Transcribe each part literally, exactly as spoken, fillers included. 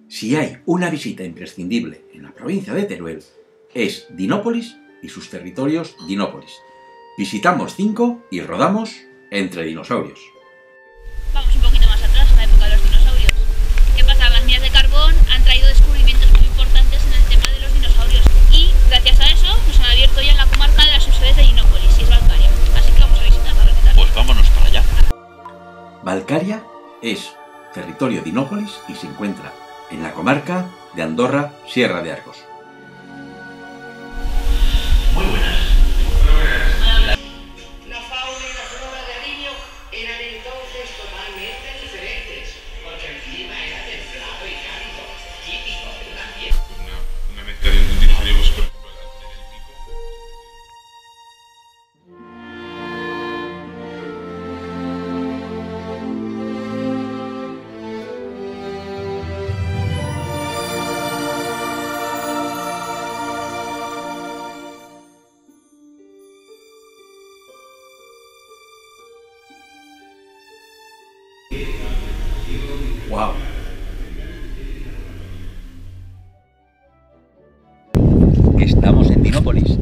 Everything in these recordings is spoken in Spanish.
Si hay una visita imprescindible en la provincia de Teruel, es Dinópolis y sus territorios Dinópolis. Visitamos cinco y rodamos entre dinosaurios. Vamos un poquito más atrás, a la época de los dinosaurios. ¿Qué pasa? Las minas de carbón han traído descubrimientos muy importantes en el tema de los dinosaurios y gracias a eso nos han abierto ya en la comarca de las subsedes de Dinópolis y es Valcaria. Así que vamos a visitar para visitar. Pues vámonos para allá. Valcaria es territorio Dinópolis y se encuentra en la comarca de Andorra-Sierra de Arcos. Muy buenas. La fauna y la flora de Ariño eran entonces totalmente diferentes, porque el clima era templado y cálido, típico de un ambiente. Una, una mezcla de un dinosaurio, pues, por ejemplo, en el pico. ¡Wow! Estamos en Dinópolis.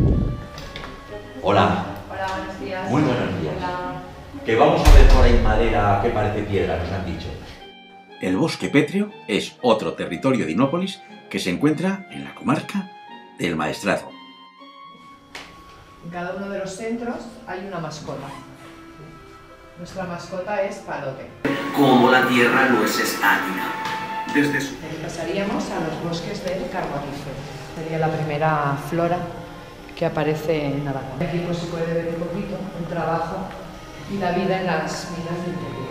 Hola. Hola, buenos días. Muy buenos días. Hola. Que vamos a ver por ahí madera que parece piedra, nos han dicho. El bosque pétreo es otro territorio Dinópolis que se encuentra en la comarca del Maestrazgo. En cada uno de los centros hay una mascota. Nuestra mascota es Palote. Como la Tierra no es estática. Desde su... Pasaríamos a los bosques del Carbonífero. Sería la primera flora que aparece en Aragón. Aquí pues, se puede ver un poquito el trabajo y la vida en las minas del interior.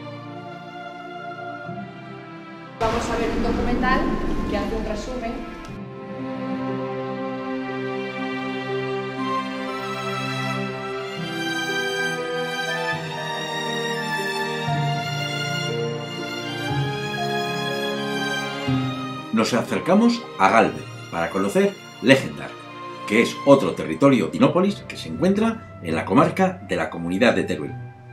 Vamos a ver un documental que hace un resumen. Nos acercamos a Galve para conocer Legendar, que es otro territorio Dinópolis que se encuentra en la comarca de la Comunidad de Teruel.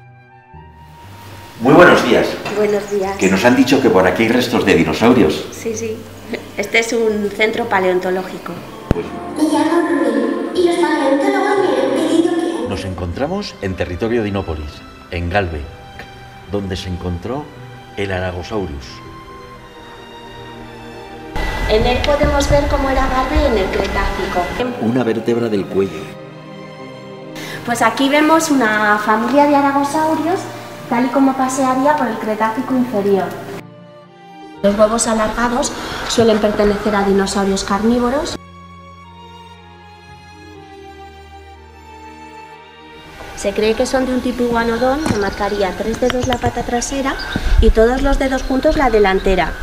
Muy buenos días. Buenos días. Que nos han dicho que por aquí hay restos de dinosaurios. Sí, sí. Este es un centro paleontológico. Pues Me llamo Rubén y los paleontólogos me han pedido que... nos encontramos en territorio Dinópolis, en Galve, donde se encontró el Aragosaurus. En él podemos ver cómo era Galve en el Cretácico. Una vértebra del cuello. Pues aquí vemos una familia de aragosaurios, tal y como pasearía por el Cretácico inferior. Los huevos alargados suelen pertenecer a dinosaurios carnívoros. Se cree que son de un tipo iguanodón que marcaría tres dedos la pata trasera y todos los dedos juntos la delantera.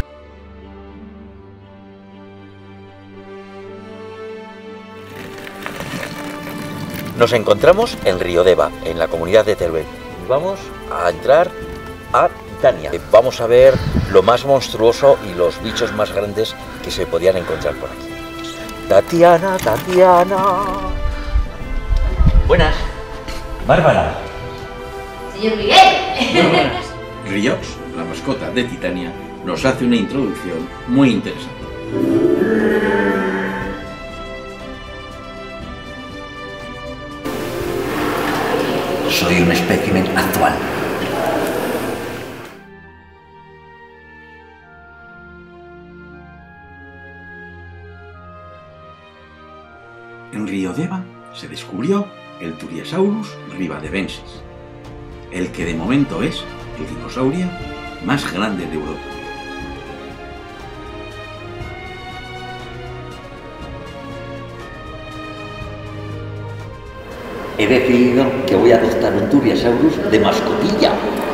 Nos encontramos en Riodeva, en la comunidad de Teruel. Vamos a entrar a Titania. Vamos a ver lo más monstruoso y los bichos más grandes que se podían encontrar por aquí. Tatiana, Tatiana. Buenas. Bárbara. Señor Miguel. Riox, la mascota de Titania, nos hace una introducción muy interesante. Soy un espécimen actual. En Riodeva se descubrió el Turriasaurus ribadevensis, el que de momento es el dinosaurio más grande de Europa. He decidido que voy a adoptar un Turriasaurus de mascotilla.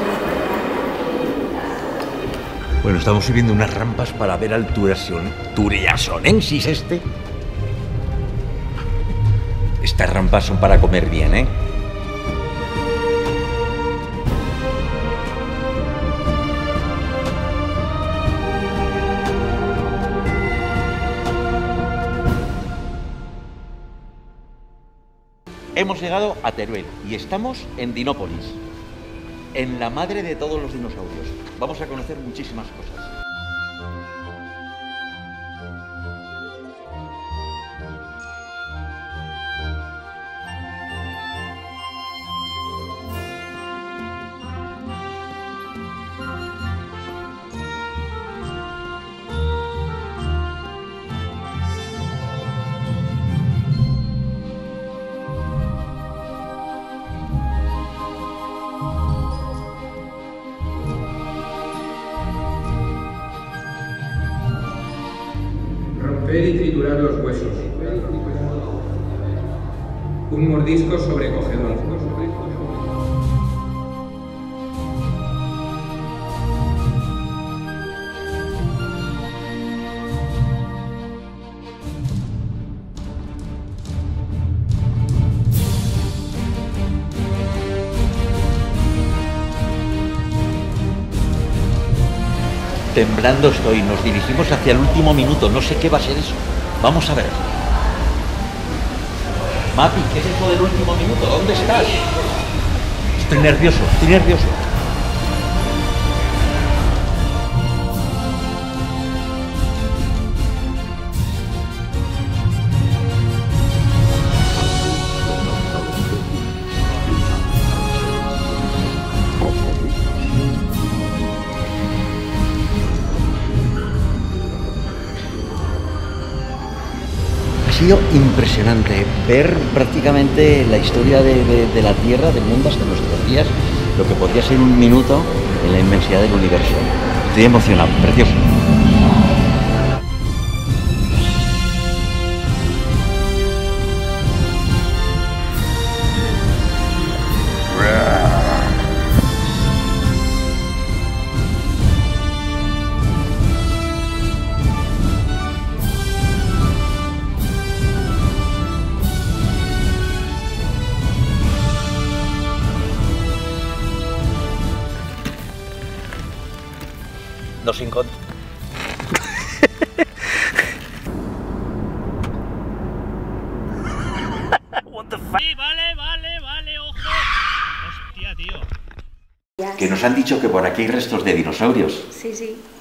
Bueno, estamos subiendo unas rampas para ver al Turriasonensis este. Estas rampas son para comer bien, ¿eh? Hemos llegado a Teruel y estamos en Dinópolis, en la madre de todos los dinosaurios. Vamos a conocer muchísimas cosas. Remover y triturar los huesos. Un mordisco sobrecogedor. Temblando estoy, nos dirigimos hacia el último minuto, no sé qué va a ser eso. Vamos a ver. Mapi, ¿qué es eso del último minuto? ¿Dónde estás? Estoy nervioso, estoy nervioso. Ha sido impresionante ver prácticamente la historia de, de, de la Tierra, del mundo hasta nuestros días, lo que podría ser un minuto en la inmensidad del universo. Estoy emocionado, precioso. Nos encontramos. What the fuck? Sí, vale, vale, vale, ojo. Hostia, tío. Que nos han dicho que por aquí hay restos de dinosaurios. Sí, sí.